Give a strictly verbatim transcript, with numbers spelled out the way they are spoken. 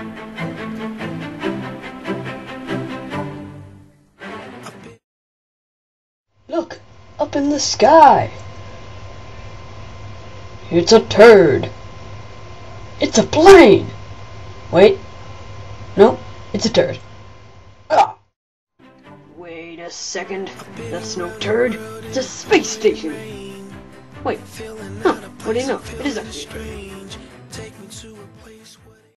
Look, up in the sky. It's a turd. It's a plane. Wait. No, it's a turd. Ah. Wait a second. That's no turd. It's a space station. Wait. Huh. What do you know? It is actually a turd.